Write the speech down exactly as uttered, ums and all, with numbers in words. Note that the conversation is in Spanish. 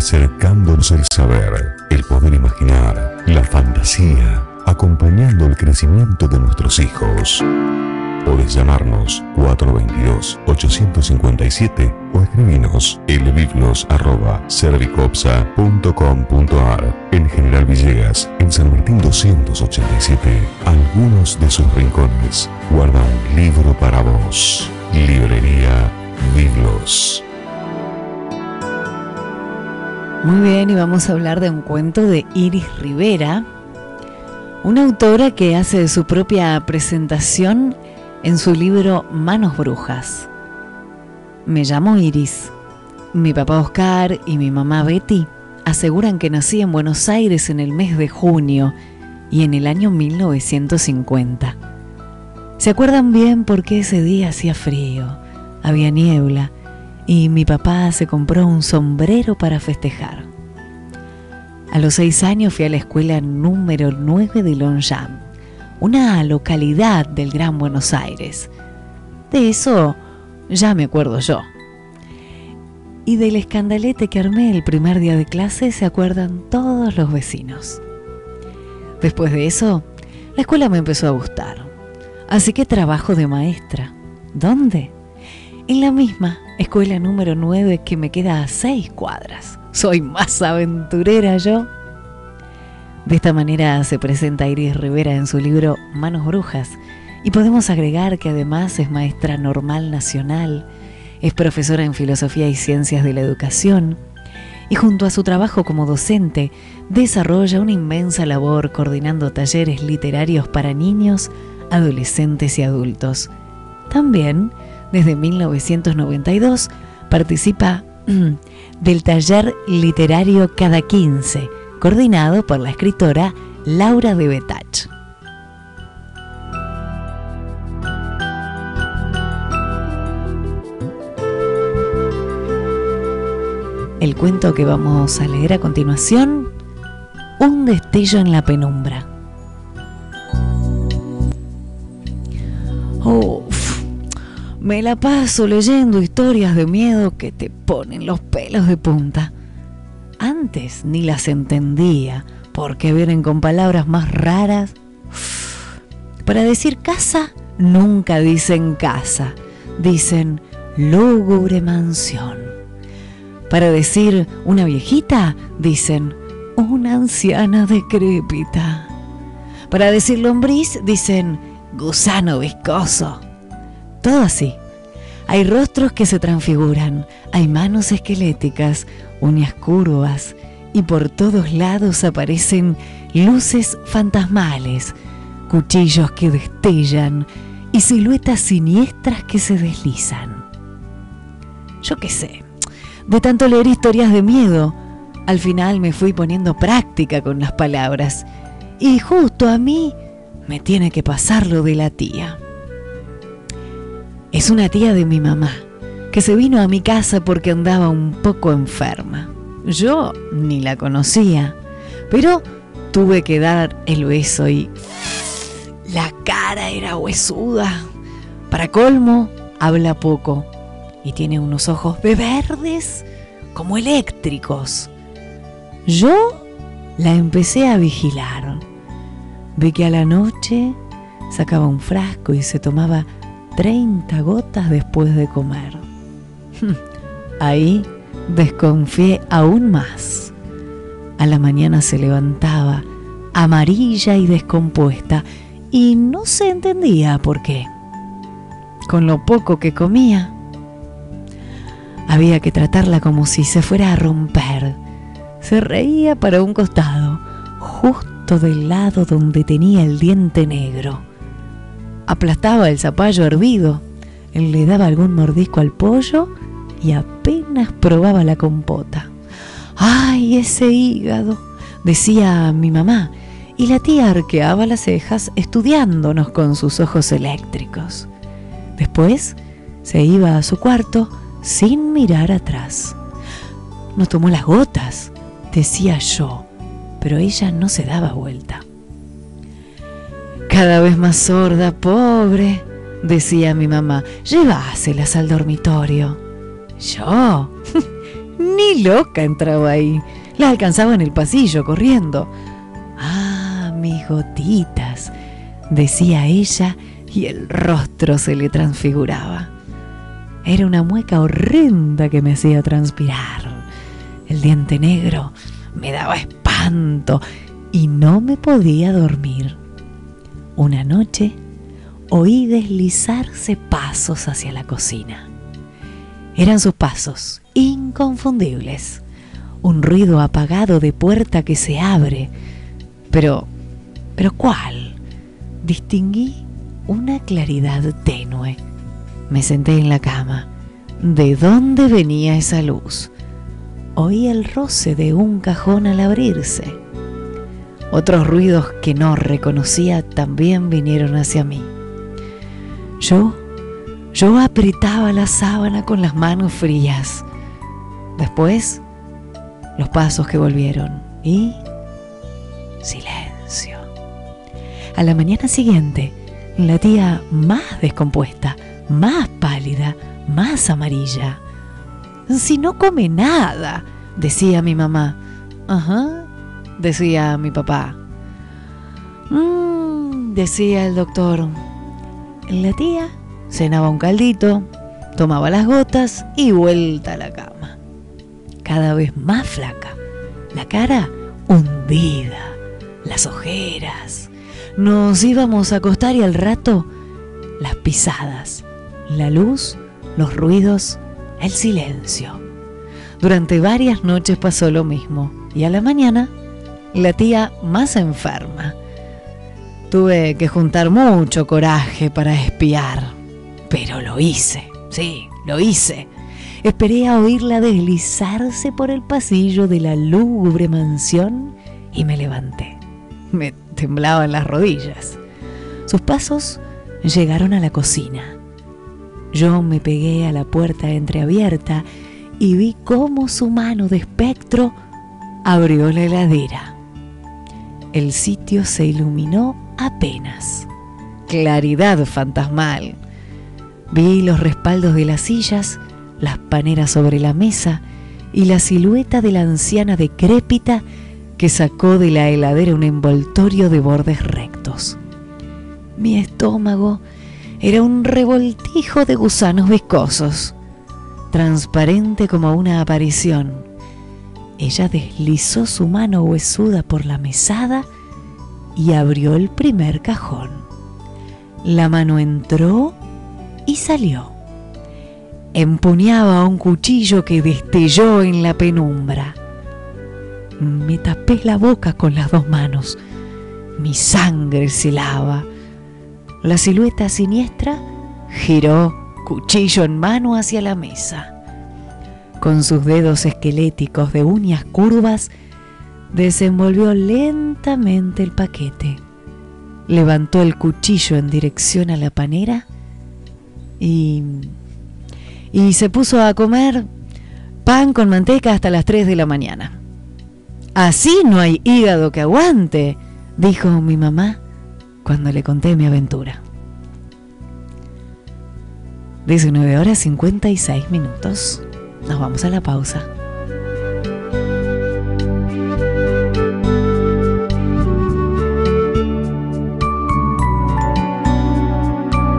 acercándonos el saber, el poder imaginar, la fantasía, acompañando el crecimiento de nuestros hijos. Podés llamarnos cuatro dos dos, ocho cinco siete o escribinos elbiblos arroba servicopsa punto com punto ar. En General Villegas, en San Martín doscientos ochenta y siete, algunos de sus rincones guarda un libro para vos. Librería Biblos. Muy bien, y vamos a hablar de un cuento de Iris Rivera, una autora que hace su propia presentación en su libro Manos Brujas. Me llamo Iris. Mi papá Oscar y mi mamá Betty aseguran que nací en Buenos Aires en el mes de junio y en el año mil novecientos cincuenta. ¿Se acuerdan bien porque ese día hacía frío, había niebla y mi papá se compró un sombrero para festejar? A los seis años fui a la escuela número nueve de Longchamp, una localidad del Gran Buenos Aires. De eso ya me acuerdo yo. Y del escandalete que armé el primer día de clase se acuerdan todos los vecinos. Después de eso, la escuela me empezó a gustar. Así que trabajo de maestra. ¿Dónde? En la misma escuela número nueve que me queda a seis cuadras. Soy más aventurera yo. De esta manera se presenta Iris Rivera en su libro Manos Brujas, y podemos agregar que además es maestra normal nacional, es profesora en Filosofía y Ciencias de la Educación, y junto a su trabajo como docente desarrolla una inmensa labor coordinando talleres literarios para niños, adolescentes y adultos. También, desde mil novecientos noventa y dos, participa del taller literario Cada quince, coordinado por la escritora Laura de Betach. El cuento que vamos a leer a continuación, Un destello en la penumbra. Uf, me la paso leyendo historias de miedo que te ponen los pelos de punta. Antes ni las entendía, porque vienen con palabras más raras. Para decir casa, nunca dicen casa, dicen lúgubre mansión. Para decir una viejita, dicen una anciana decrépita. Para decir lombriz, dicen gusano viscoso. Todo así. Hay rostros que se transfiguran, hay manos esqueléticas, uñas curvas, y por todos lados aparecen luces fantasmales, cuchillos que destellan y siluetas siniestras que se deslizan. Yo qué sé, de tanto leer historias de miedo, al final me fui poniendo práctica con las palabras, y justo a mí me tiene que pasar lo de la tía. Es una tía de mi mamá, que se vino a mi casa porque andaba un poco enferma. Yo ni la conocía, pero tuve que dar el beso y la cara era huesuda. Para colmo, habla poco y tiene unos ojos de verdes como eléctricos. Yo la empecé a vigilar. Vi que a la noche sacaba un frasco y se tomaba treinta gotas después de comer. Ahí desconfié aún más. A la mañana se levantaba amarilla y descompuesta y no se entendía por qué. Con lo poco que comía, había que tratarla como si se fuera a romper. Se reía para un costado, justo del lado donde tenía el diente negro. Aplastaba el zapallo hervido, le daba algún mordisco al pollo y apenas probaba la compota. ¡Ay, ese hígado!, decía mi mamá, y la tía arqueaba las cejas estudiándonos con sus ojos eléctricos. Después se iba a su cuarto sin mirar atrás. No tomó las gotas, decía yo, pero ella no se daba vuelta. Cada vez más sorda, pobre, decía mi mamá, llévaselas al dormitorio. Yo Ni loca entraba ahí. La alcanzaba en el pasillo, corriendo. Ah, mis gotitas, decía ella, y el rostro se le transfiguraba. Era una mueca horrenda que me hacía transpirar. El diente negro me daba espanto y no me podía dormir. Una noche oí deslizarse pasos hacia la cocina. Eran sus pasos inconfundibles, un ruido apagado de puerta que se abre. Pero, ¿pero cuál? Distinguí una claridad tenue. Me senté en la cama. ¿De dónde venía esa luz? Oí el roce de un cajón al abrirse. Otros ruidos que no reconocía también vinieron hacia mí. Yo, yo apretaba la sábana con las manos frías. Después, los pasos que volvieron y silencio. A la mañana siguiente, la tía más descompuesta, más pálida, más amarilla. Si no come nada, decía mi mamá. Ajá, decía mi papá. Mmm, decía el doctor. La tía cenaba un caldito, tomaba las gotas y vuelta a la cama. Cada vez más flaca, la cara hundida, las ojeras. Nos íbamos a acostar y al rato, las pisadas, la luz, los ruidos, el silencio. Durante varias noches pasó lo mismo y a la mañana, la tía más enferma. Tuve que juntar mucho coraje para espiar, pero lo hice, sí, lo hice. Esperé a oírla deslizarse por el pasillo de la lúgubre mansión y me levanté. Me temblaban las rodillas. Sus pasos llegaron a la cocina. Yo me pegué a la puerta entreabierta y vi cómo su mano de espectro abrió la heladera. El sitio se iluminó apenas. Claridad fantasmal. Vi los respaldos de las sillas, las paneras sobre la mesa y la silueta de la anciana decrépita que sacó de la heladera un envoltorio de bordes rectos. Mi estómago era un revoltijo de gusanos viscosos, transparente como una aparición. Ella deslizó su mano huesuda por la mesada y abrió el primer cajón. La mano entró y salió. Empuñaba un cuchillo que destelló en la penumbra. Me tapé la boca con las dos manos. Mi sangre se helaba. La silueta siniestra giró, cuchillo en mano, hacia la mesa. Con sus dedos esqueléticos de uñas curvas, desenvolvió lentamente el paquete. Levantó el cuchillo en dirección a la panera y, y se puso a comer pan con manteca hasta las tres de la mañana. Así no hay hígado que aguante, dijo mi mamá cuando le conté mi aventura. diecinueve horas cincuenta y seis minutos. Nos vamos a la pausa.